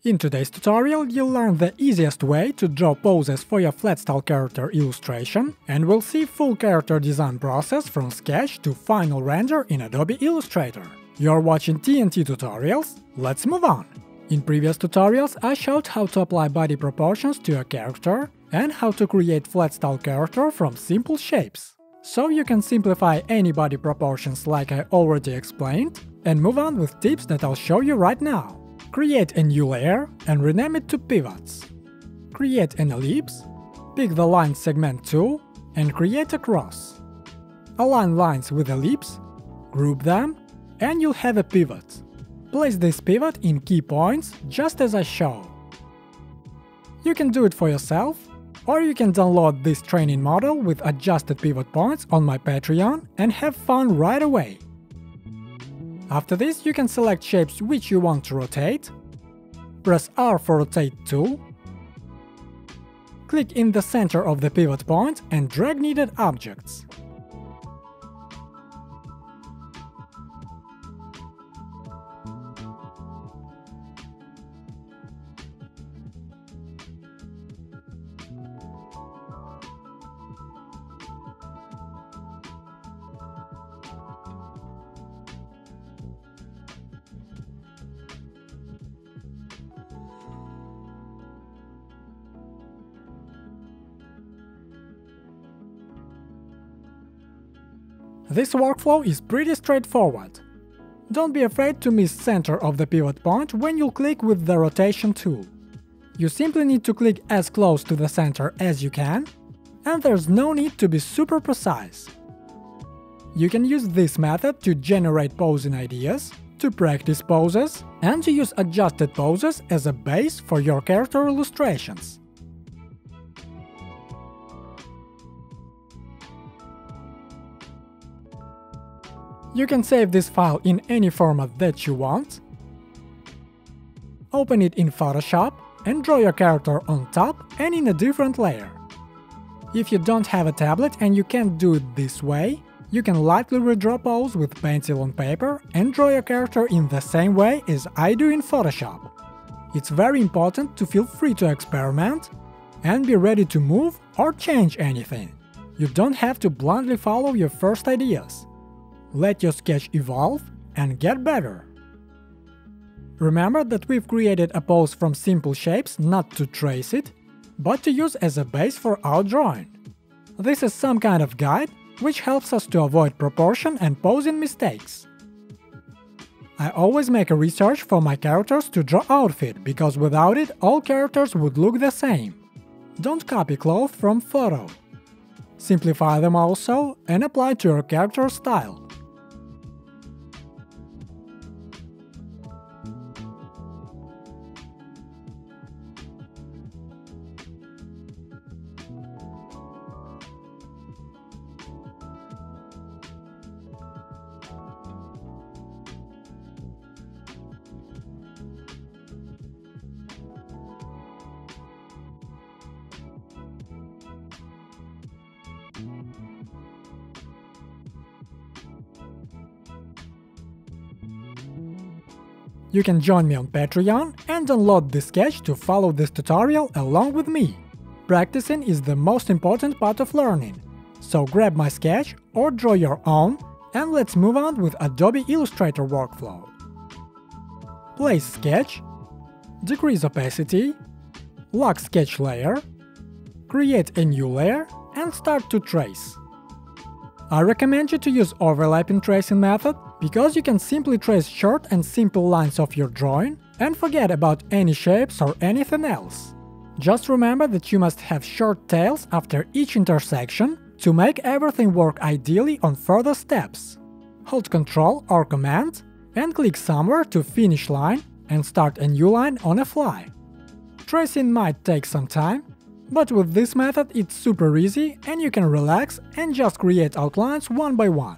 In today's tutorial, you'll learn the easiest way to draw poses for your flat style character illustration, and we'll see full character design process from sketch to final render in Adobe Illustrator. You're watching TNT tutorials, let's move on! In previous tutorials, I showed how to apply body proportions to a character and how to create flat style character from simple shapes. So you can simplify any body proportions like I already explained, and move on with tips that I'll show you right now. Create a new layer and rename it to pivots. Create an ellipse, pick the line segment tool and create a cross. Align lines with ellipse, group them, and you'll have a pivot. Place this pivot in key points just as I show. You can do it for yourself, or you can download this training model with adjusted pivot points on my Patreon and have fun right away. After this, you can select shapes which you want to rotate, press R for Rotate tool, click in the center of the pivot point and drag needed objects. This workflow is pretty straightforward. Don't be afraid to miss center of the pivot point when you click with the rotation tool. You simply need to click as close to the center as you can, and there's no need to be super precise. You can use this method to generate posing ideas, to practice poses, and to use adjusted poses as a base for your character illustrations. You can save this file in any format that you want, open it in Photoshop and draw your character on top and in a different layer. If you don't have a tablet and you can't do it this way, you can lightly redraw pose with pencil on paper and draw your character in the same way as I do in Photoshop. It's very important to feel free to experiment and be ready to move or change anything. You don't have to blindly follow your first ideas. Let your sketch evolve and get better. Remember that we've created a pose from simple shapes not to trace it, but to use as a base for our drawing. This is some kind of guide which helps us to avoid proportion and posing mistakes. I always make a research for my characters to draw outfit, because without it all characters would look the same. Don't copy clothes from photo. Simplify them also and apply to your character style. You can join me on Patreon and download this sketch to follow this tutorial along with me. Practicing is the most important part of learning, so grab my sketch or draw your own and let's move on with Adobe Illustrator workflow. Place sketch, decrease opacity, lock sketch layer, create a new layer and start to trace. I recommend you to use overlapping tracing method, because you can simply trace short and simple lines of your drawing and forget about any shapes or anything else. Just remember that you must have short tails after each intersection to make everything work ideally on further steps. Hold Ctrl or Command and click somewhere to finish line and start a new line on a fly. Tracing might take some time, but with this method it's super easy and you can relax and just create outlines one by one.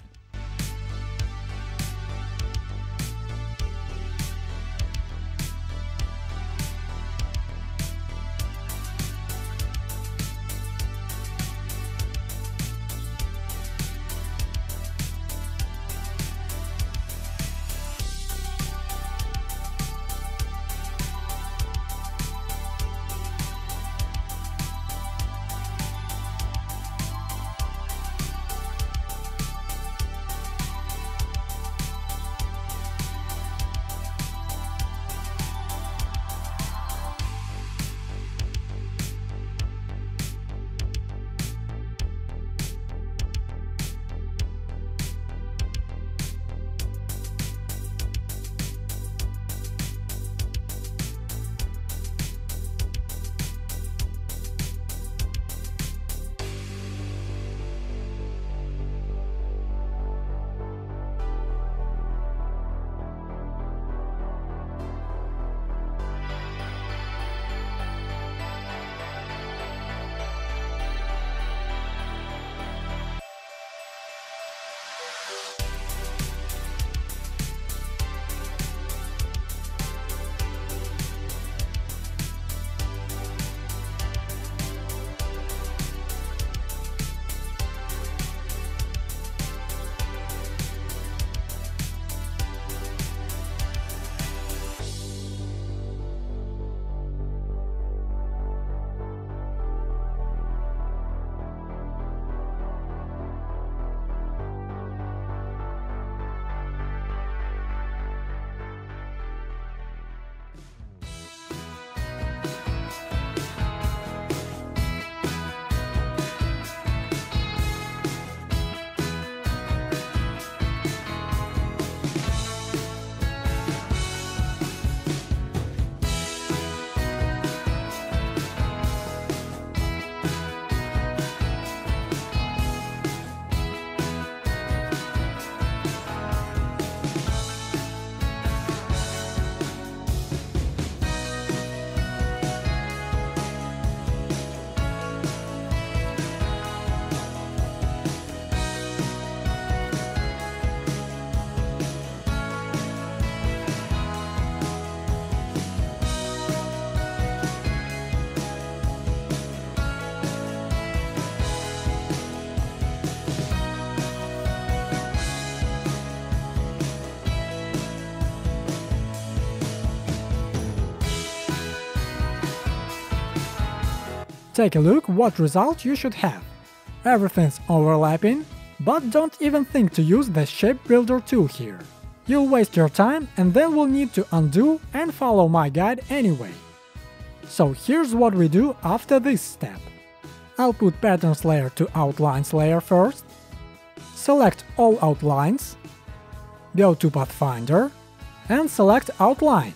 Take a look what result you should have. Everything's overlapping, but don't even think to use the Shape Builder tool here. You'll waste your time and then will need to undo and follow my guide anyway. So here's what we do after this step. I'll put Patterns layer to Outlines layer first. Select all outlines. Go to Pathfinder and select Outline.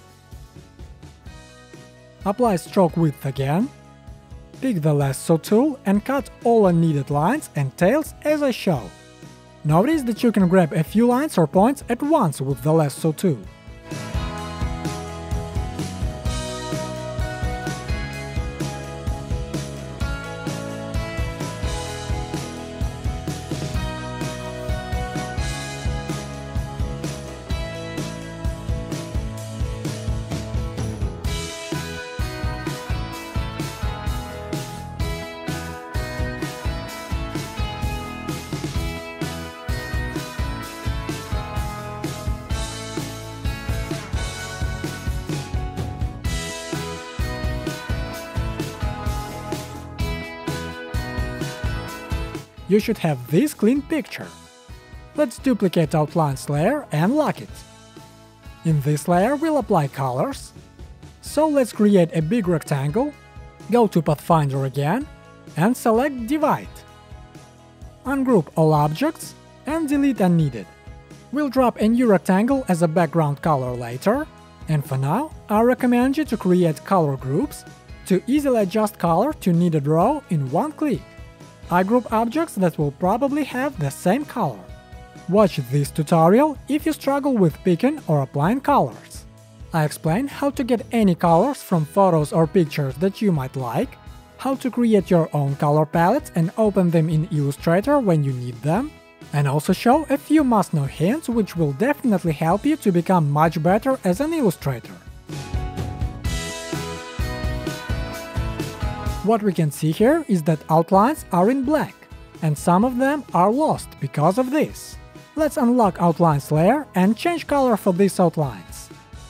Apply stroke width again. Pick the lasso tool and cut all unneeded lines and tails as I show. Notice that you can grab a few lines or points at once with the lasso tool. You should have this clean picture. Let's duplicate Outlines layer and lock it. In this layer we'll apply colors. So let's create a big rectangle, go to Pathfinder again, and select Divide. Ungroup all objects and delete unneeded. We'll drop a new rectangle as a background color later, and for now I recommend you to create color groups to easily adjust color to needed row in one click. I group objects that will probably have the same color. Watch this tutorial if you struggle with picking or applying colors. I explain how to get any colors from photos or pictures that you might like, how to create your own color palettes and open them in Illustrator when you need them, and also show a few must-know hints which will definitely help you to become much better as an illustrator. What we can see here is that outlines are in black, and some of them are lost because of this. Let's unlock Outlines layer and change color for these outlines.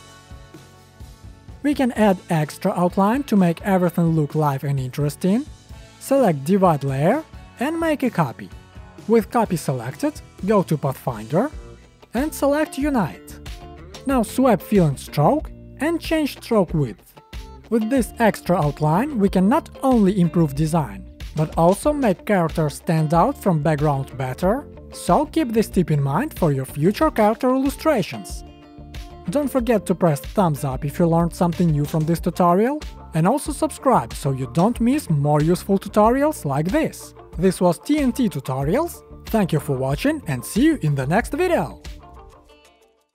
We can add extra outline to make everything look live and interesting. Select Divide layer and make a copy. With copy selected, go to Pathfinder and select Unite. Now swipe Fill and Stroke and change stroke width. With this extra outline, we can not only improve design, but also make characters stand out from background better, so keep this tip in mind for your future character illustrations. Don't forget to press thumbs up if you learned something new from this tutorial, and also subscribe so you don't miss more useful tutorials like this. This was TNT Tutorials, thank you for watching and see you in the next video!